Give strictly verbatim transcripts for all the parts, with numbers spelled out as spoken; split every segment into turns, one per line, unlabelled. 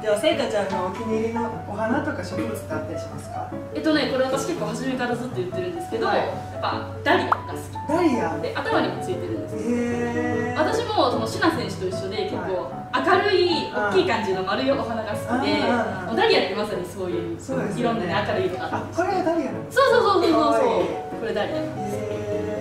ではせいかちゃんのお気に入りのお花とか植物ってあったりしますか？
えっとねこれ私結構初めからずっと言ってるんですけど、はい、やっぱダリアが好き。
ダリア
で頭にもついてるんです。
へー。
私もそのシュナ選手と一緒で結構明るい大きい感じの丸いお花が好きで、ダリアってまさにそういういろんなね明るい色があって、
これはダリアなんですか？
そうそうそうそうそう、これダリアです。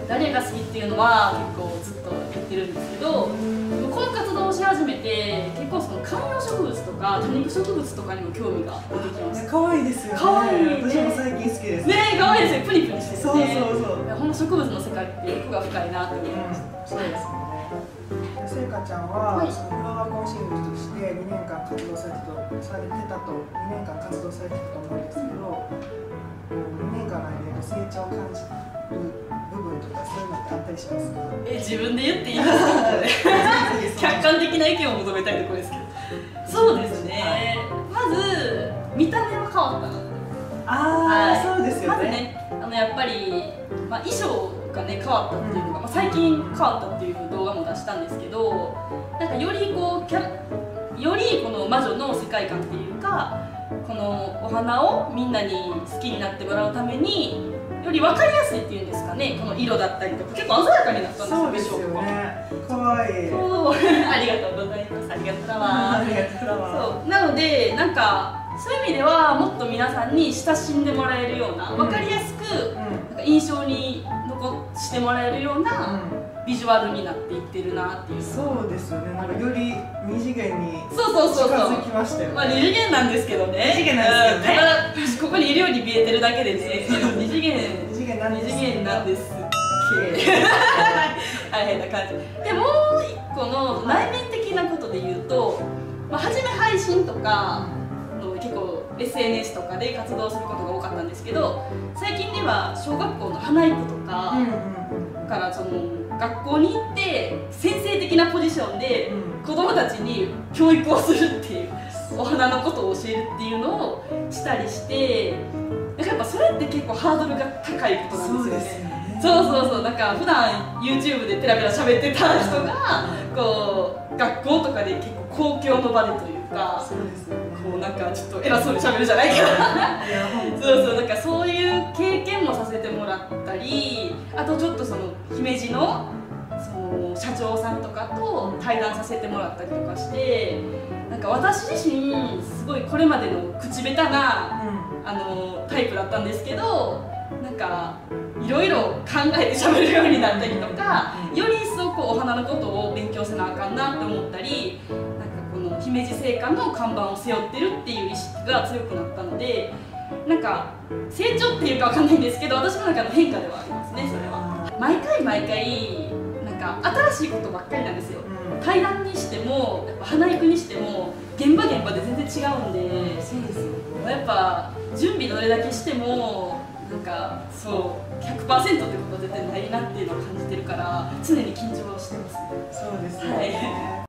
ダリアが好きっていうのは結構ずっと言ってるんですけど、この活動をし始めて結構その観葉植物とか多肉植物とかにも興味が出てきました。
可愛いですよね。
可愛い。
私も最近好きです。
ね、可愛いですよ。プニプニしてるね。
そうそうそう。
ほんま植物の世界って奥が深いなって思いました。
そうですね。せいかちゃんはそのフラワーコンシェルジュとしてにねんかん活動されてたされてたとにねんかん活動されてたと思うんですけど、にねんかんの間に成長を感じる部分とかそういうのってあったりしますか？
え、自分で言っていいですか？客観的な意見を求めたいところですけど。そうですね。まず見た目は変わったな。
ああ、そうですよね。
まずね、あのやっぱりまあ衣装がね変わったっていうのが、まあ最近変わったっていう動画も出したんですけど、なんかよりこうキャよりこの魔女の世界観っていうか、このお花をみんなに好きになってもらうためにより分かりやすいっていうんですかね、この色だったりとか結構鮮やかになったんですよ。
そうですよね。可愛い。
そう、ありがとうございます。ありがとうフラワー。
ありがとうフラワー。
そう、なのでなんかそういう意味ではもっと皆さんに親しんでもらえるような、分かりやすくなんか印象に残してもらえるようなビジュアルになっていってるなっていう。
そうですよね。なんかより二次元に
そうそうそうそう
近づきましたよね。
まあ二次元なんですけどね。
二次元なんですけどね。
ただここにいるように見えてるだけでね。二次元
二次元なんです。
二次元なんです。大変な感じ。でもう一個の内面的なことで言うと、まあ初め配信とかの結構 エスエヌエス とかで活動することが多かったんですけど、最近では小学校の花育とかからその学校に行って先生的なポジションで子どもたちに教育をするっていう、お花のことを教えるっていうのをしたりして、なんかやっぱそれって結構ハードルが高いことなんですよね。そうそうそう、なんか普段 YouTube でペラペラ喋ってた人がこう学校とかで結構公共の場でというか、
そうですよね。
こうなんかちょっと偉そうに喋るじゃないけどそうそう、なんかそういう経験もさせてもらったり、あとちょっとその姫路のその社長さんとかと対談させてもらったりとかして、なんか私自身すごいこれまでの口下手な、うん、あのタイプだったんですけど、なんかいろいろ考えて喋るようになったりとか、より一層こうお花のことを勉強せなあかんなって思ったり、なんかこの姫路製菓の看板を背負ってるっていう意識が強くなったので、なんか成長っていうかわかんないんですけど、私の中の変化ではありますね。それは毎回毎回なんか新しいことばっかりなんですよ。対談にしてもやっぱ花育にしても現場現場で全然違うんで、そうですよ、やっぱ準備どれだけしてもなんかそう ひゃくパーセント ってことは絶対ないなっていうのを感じてるから、常に緊張してます。
そうですね。
はい